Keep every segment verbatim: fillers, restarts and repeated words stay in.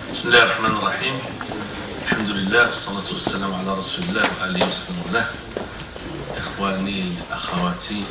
بسم الله الرحمن الرحيم. الحمد لله والصلاة والسلام على رسول الله وآله وصحبه وله. إخواني أخواتي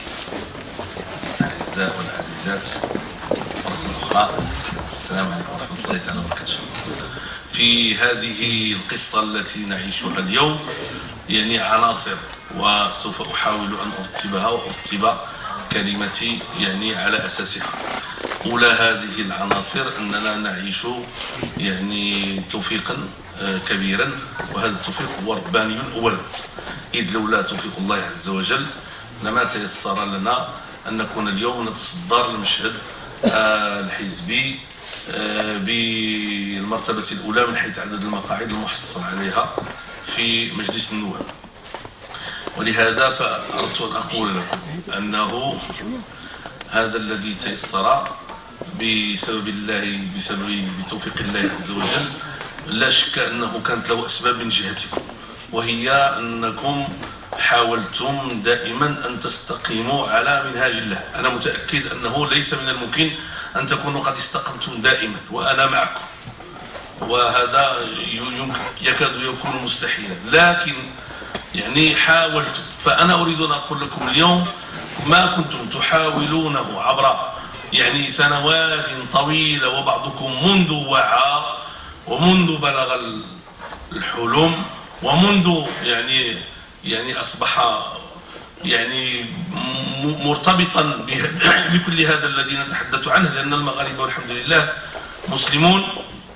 الأعزاء والعزيزات مرة أخرى، السلام عليكم ورحمة الله تعالى وبركاته. في هذه القصة التي نعيشها اليوم يعني عناصر، وسوف أحاول أن أرتبها وأرتب كلمتي يعني على أساسها. أولى هذه العناصر أننا نعيش يعني توفيقا كبيرا، وهذا التوفيق هو رباني أولا، إذ لولا توفيق الله عز وجل لما تيسر لنا أن نكون اليوم نتصدر المشهد الحزبي بالمرتبة الأولى من حيث عدد المقاعد المحصل عليها في مجلس النواب. ولهذا فأردت أن أقول لكم أنه هذا الذي تيسر بسبب الله بسبب بتوفيق الله عز وجل لا شك أنه كانت له أسباب من جهتكم، وهي أنكم حاولتم دائما أن تستقيموا على منهاج الله. أنا متأكد أنه ليس من الممكن أن تكونوا قد استقمتم دائما وأنا معكم، وهذا يكاد يكون مستحيلا، لكن يعني حاولتم. فأنا أريد أن أقول لكم اليوم ما كنتم تحاولونه عبر يعني سنوات طويلة، وبعضكم منذ وعى ومنذ بلغ الحلم ومنذ يعني يعني أصبح يعني مرتبطا بكل هذا الذي نتحدث عنه، لأن المغاربة والحمد لله مسلمون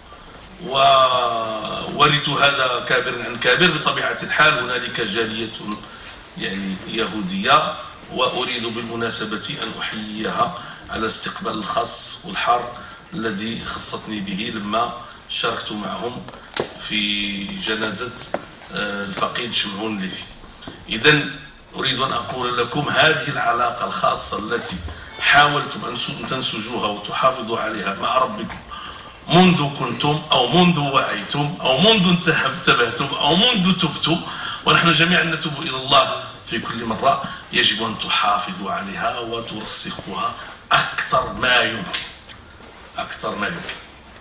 وورثوا هذا كابر عن كابر. بطبيعة الحال هنالك جالية يعني يهودية، وأريد بالمناسبة أن أحييها على الاستقبال الخاص والحار الذي خصتني به لما شاركت معهم في جنازة الفقيد شمعون ليفي. إذن أريد أن أقول لكم هذه العلاقة الخاصة التي حاولتم أن تنسجوها وتحافظوا عليها مع ربكم منذ كنتم أو منذ وعيتم أو منذ انتبهتم أو منذ تبتم، ونحن جميعا نتوب إلى الله في كل مرة، يجب أن تحافظوا عليها وترسخوها أكثر ما يمكن أكثر ما يمكن.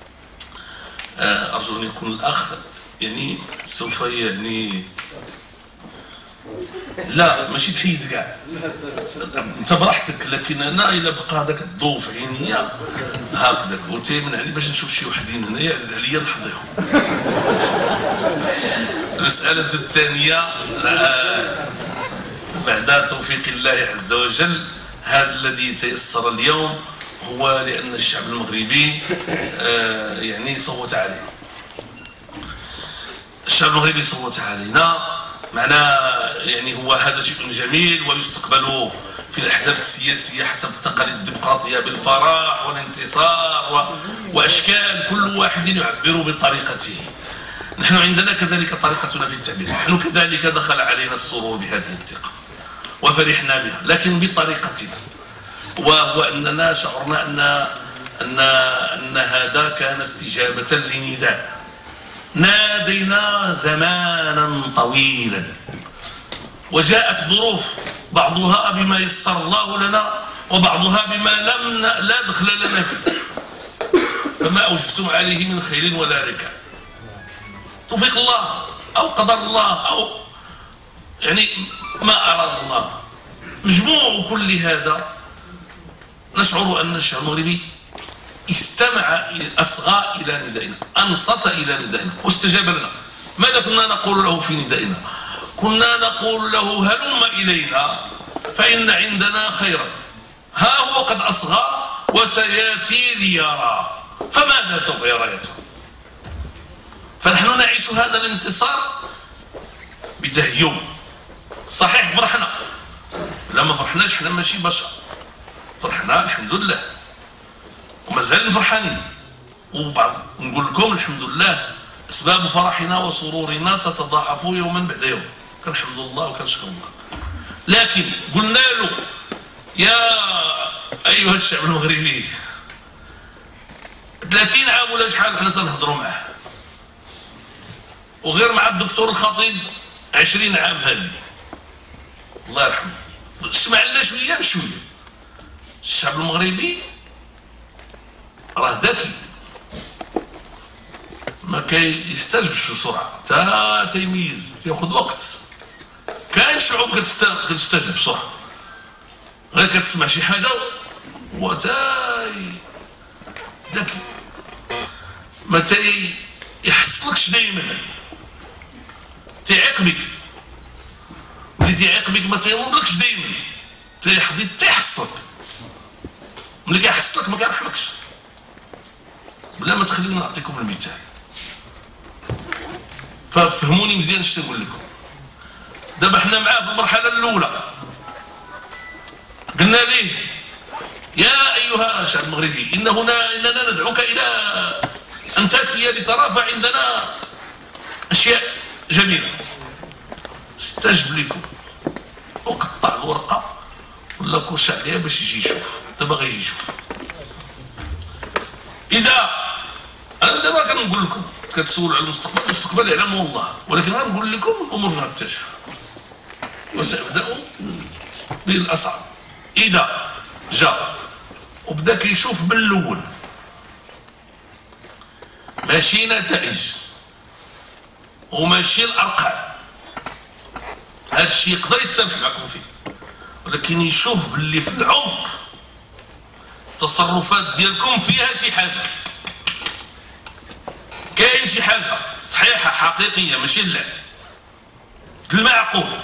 أرجو أن يكون الأخ يعني سوف يعني لا ماشي تحيد كاع انت براحتك، لكن انا الا بقى هذاك الضوء في عيني هكذاك وتيمنعني باش نشوف شي وحدين هنا يعز عليا نحضيهم. المسألة الثانية بعد توفيق الله عز وجل، هذا الذي تيسر اليوم هو لأن الشعب المغربي يعني صوت علينا. الشعب المغربي صوت علينا معناه يعني هو هذا شيء جميل ويستقبل في الأحزاب السياسية حسب التقاليد الديمقراطية بالفرح والانتصار و... وأشكال كل واحد يعبر بطريقته. نحن عندنا كذلك طريقتنا في التعبير، نحن كذلك دخل علينا السرور بهذه الثقة وفرحنا بها، لكن بطريقتنا، وهو أننا شعرنا أن أن أن هذا كان استجابة لنداء نادينا زمانا طويلا، وجاءت ظروف بعضها بما يسر الله لنا وبعضها بما لم لا دخل لنا فيه، فما أوجفتم عليه من خيل ولا ركاب. توفيق الله أو قدر الله أو يعني ما أراد الله، مجموع كل هذا نشعر أن الشعب المغربي استمع أصغى إلى ندائنا، أنصت إلى ندائنا واستجاب لنا. ماذا كنا نقول له في ندائنا؟ كنا نقول له هلم إلينا فإن عندنا خيرا، ها هو قد أصغى وسيأتي ليرى، فماذا سوف يرى يتم؟ فنحن نعيش هذا الانتصار بتهيم. صحيح فرحنا، لما فرحناش احنا ماشي بشر، فرحنا الحمد لله وما زال فرحانين، وبعض نقول لكم الحمد لله أسباب فرحنا وسرورنا تتضاعف يوما بعد يوم، كنحمد الله وكنشكر الله. لكن قلنا له يا أيها الشعب المغربي ثلاثين عام ولا شحال حنا تنهضروا معاه، وغير مع الدكتور الخطيب عشرين عام هذه الله يرحمه، سمع لنا شويه بشويه. الشعب المغربي راه ذكي ما كيستجبش بسرعه تا تيميز، تياخذ وقت. كاين شعوب كتستجب بسرعه، غير كتسمع شي حاجه وتاي ذكي ما تي يحصلكش دائما، تيعيق بك، واللي تيعيق بك ما تينوضلكش دائما، تيحضي تيحصلك، ملي كيحصلك ما كيرحمكش. بلا ما تخليني نعطيكم المثال، ففهموني مزيان اش نقول لكم. دابا حنا معاه في المرحله الاولى قلنا ليه يا ايها الشعب المغربي ان هنا اننا ندعوك الى ان تاتي لترى فعندنا اشياء جميله. استجب لكم وقطع الورقه ولا كوش عليها باش يجي يشوف. دابا غيجي يشوف. اذا انا دابا كنقول لكم كتسولوا على المستقبل، المستقبل يعلمه الله، ولكن غنقول لكم الامور غتتجه وسأبدأ بالاصعب. اذا جا وبدا كيشوف بالاول ماشي نتائج وماشي الارقام، هذا الشيء يقدر يتسامح معكم فيه، ولكن يشوف باللي في العمق التصرفات ديالكم فيها شي حاجه، كاين شي حاجه صحيحه حقيقيه ماشي لا المعقول،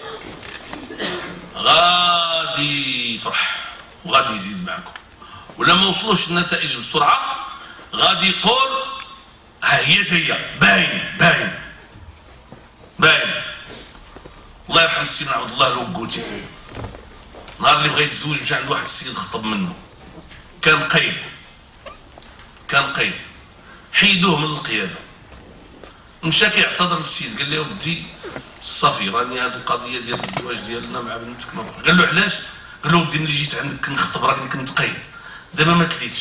غادي يفرح وغادي يزيد معكم. ولا ما وصلوش النتائج بسرعه غادي يقول ها هي جايه، باين باين باين. الله يرحم السي عبد الله الوقوتي، نهار اللي بغى يتزوج مشى عند واحد السيد خطب منه، كان قيد كان قيد حيدوه من القياده، مشى كيعتذر للسيد قال له يا ودي صافي راني هذه القضيه ديال الزواج ديالنا مع بنتك ما بغيت. قال له علاش؟ قال له ودي ملي جيت عندك كنخطب راني كنت قيد، دابا ما كليتش،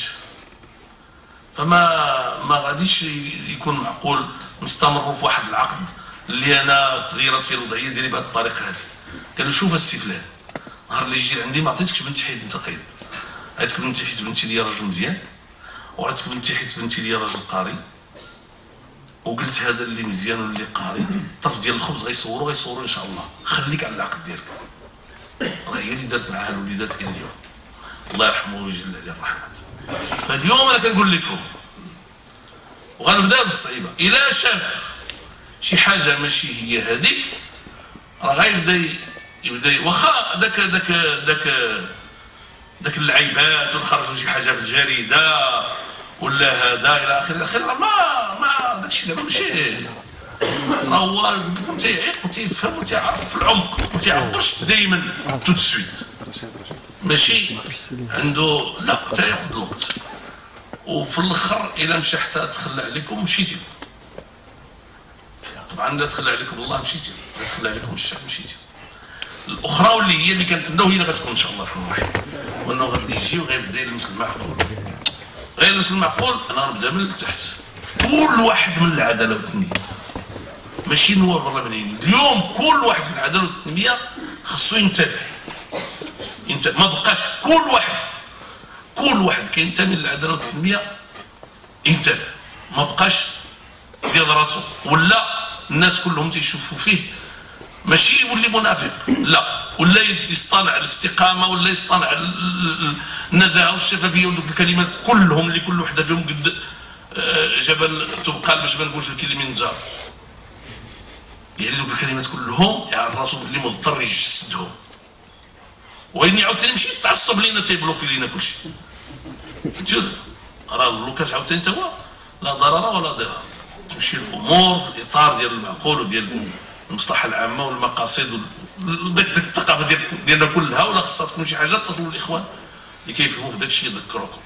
فما ما غاديش يكون معقول نستمروا في واحد العقد اللي انا تغيرت فيه الوضعيه ديالي بهذه الطريقه هذه. قال له شوف السي فلان، نهار اللي يجي عندي ما عطيتكش بنتي حيت انت قيد، عطيتك بنتي حيت بنتي ليا راجل مزيان، وعطيتك بنتي حيت بنتي ليا راجل قاري، وقلت هذا اللي مزيان واللي قاري الطرف ديال الخبز غيصوروا غيصوروا ان شاء الله، خليك على العقد ديالك. راه هي اللي دارت معها الوليدات الى اليوم، الله يرحمه ويجل عليه الرحمات. فاليوم انا كنقول لكم وغنبدا بالصعيبه، الا شاف شي حاجه ماشي هي هذيك راه غيبدا يبدا واخا داك داك داك داك اللعيبات ونخرجوا شي حاجه في الجريده ولا هذا الى اخره الى اخره، ما ما داكشي دابا ماشي، راه هو تيعيق وتيفهم وتيعرف في العمق، ما تيعبرش دائما تو دو سويت، ماشي عنده لا تياخذ الوقت. وفي الاخر الا مشى حتى تخلى عليكم مشيتي، طبعا لا تخلى عليكم الله مشيتي، لا تخلى عليكم الشعب مشيتي. الاخرى واللي هي اللي كنتمناو هي اللي غتكون ان شاء الله الرحمن الرحيم، وانه غادي يجي وغيبدا يلمس المعقول. غير يلمس المعقول انا غنبدا من التحت، كل واحد من العداله والتنميه، ماشي نواب برلمانيين اليوم، كل واحد في العداله والتنميه خصو ينتبه ينتبه، ما بقاش كل واحد كل واحد كينتمي للعداله والتنميه ينتبه، ما بقاش ديال راسو ولا الناس كلهم تيشوفوا فيه، ماشي يولي منافق لا، ولا يصطنع الاستقامه ولا يصطنع النزاهه والشفافيه ودوك الكلمات كلهم اللي كل وحده فيهم قد جبل تبقى باش ما نقولش الكلمه نزار، يعني دوك الكلمات كلهم يعرف راسو باللي مضطر يجسدهم، وين عاوتاني مشي يتعصب لينا تيبلوكي لينا كلشي. فهمتوا؟ راه البلوكاج عاوتاني تا هو لا ضرر ولا ضرار، تمشي الامور في الاطار ديال المعقول وديال المصلحه العامه والمقاصد وداك ديك الثقافه ديال ديالنا كلها، ولا خصها تكون شي حاجه اتصلوا الاخوان اللي كيفهموا في داك الشيء يذكروكم.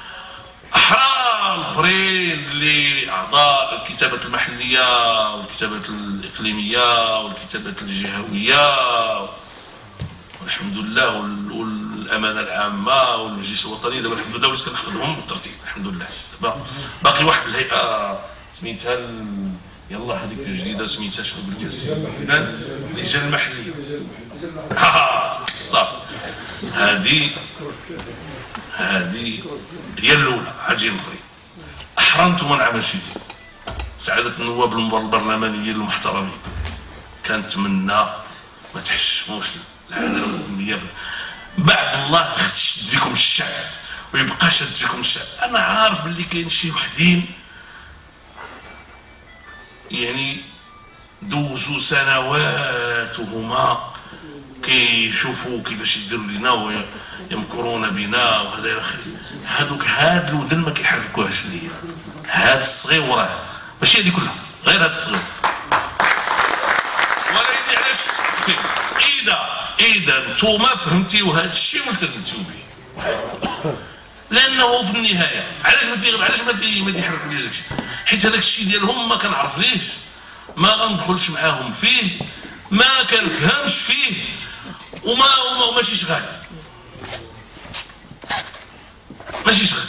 احرار الاخرين اللي اعضاء الكتابات المحليه والكتابات الاقليميه والكتابات الجهويه والحمد لله والامانه العامه والمجلس الوطني، دابا الحمد لله وليت كنحفظهم بالترتيب الحمد لله. دابا باقي واحد الهيئه سميتها يلا هذيك الجديده سميتها شنو قلتي اللجان المحليه، ها صافي هذه هذه هي الاولى. عاجين الاخرين احرى نتوما نعم سيدي، سعادة النواب البرلمانيين المحترمين، كنتمنى ما تحشموش العداله والدنيا. بعد الله خص يشد فيكم الشعب ويبقى شاد فيكم الشعب. انا عارف باللي كاين شي وحدين يعني دوزوا سنوات وهما كيشوفوا كيفاش يديروا لينا ويمكرون بنا وهذا الى اخره. هذوك هاد الودن ما كيحركوهاش ليا، هاد الصغير وراه ماشي هادي كلها، غير هاد الصغير. ولكن علاش سكتي؟ اذا اذا نتوما فهمتيو هاد الشيء والتزمتيو به، لانه في النهايه علاش ما تيغ علاش ما تي ما تيحرك ليا داكشي؟ حيت هذاك الشيء ديالهم ما كنعرف ليش، ما غندخلش معاهم فيه، ما كنفهمش فيه، وما وما ماشي شغال ماشي شغال.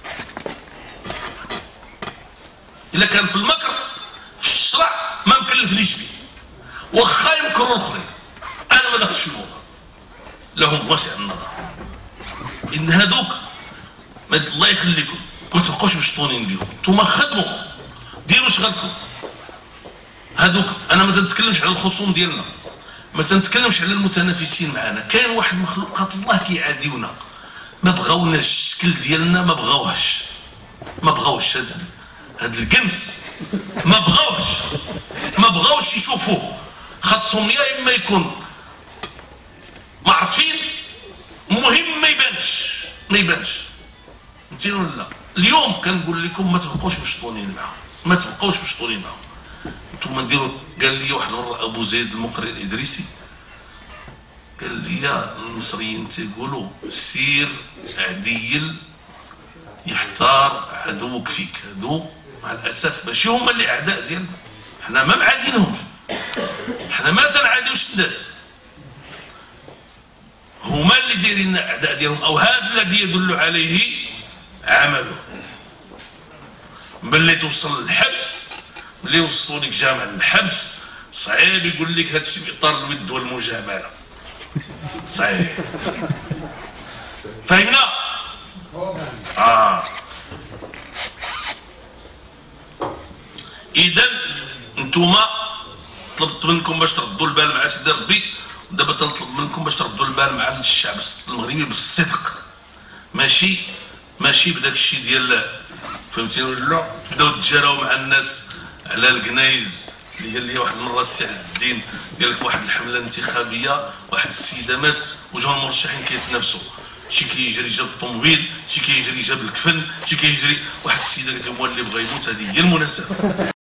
الا كان في المكر في الشرع ما مكلفنيش به، واخا يمكروا الاخرين انا ما دخلتش في الموضوع، لهم واسع النظر. ان هذوك الله يخليكم ما تبقوش مشطونين بهم، نتوما خدموا ديروا شغلكم. هذوك انا ما تنتكلمش على الخصوم ديالنا، ما تنتكلمش على المتنافسين معنا. كاين واحد مخلوقات الله كيعاديونا، ما بغاوناش الشكل ديالنا، ما بغاوهاش ما بغاوش هاد هاد الجنس، ما بغاوش ما بغاوش يشوفوه. خاصهم يا اما يكون معرفين، المهم ما يبانش ما يبانش فهمتيني ولا لا؟ اليوم كنقول لكم ما تبقوش مشطونين معاهم، ما تبقوش مشطونين معاهم. نتوما ديروا. قال لي واحد المره ابو زيد المقري الادريسي، قال لي المصريين تيقولوا سير عديل يحتار عدوك فيك. هادو مع الاسف ماشي هما اللي اعداء ديالنا، حنا ما معادينهمش، حنا ما تنعاديوش الناس، هما اللي دايرين اعداء ديالهم، او هذا الذي يدل عليه عمله. ملي توصل للحبس، ملي وصلوا لك جامع للحبس، صعيب يقول لك هذا الشيء في اطار الود والمجامله، صحيح. فهمنا؟ اه اذا نتوما طلبت منكم باش تردوا البال مع سيدي ربي، ودابا تنطلب منكم باش تردوا البال مع الشعب المغربي بالصدق، ماشي ماشي بداك الشيء ديال فهمتيني ولا لا؟ تبداو تجاراو مع الناس على الكنايز. اللي قال لي واحد المره السي عز الدين، قال لك واحد الحمله انتخابيه واحد السيده مات وجاو المرشحين كيتنافسوا، شي كيجري جاب الطوموبيل، شي كيجري جاب الكفن، شي كيجري. واحد السيده قالت لهم اللي بغى يموت، هذه هي المناسبه.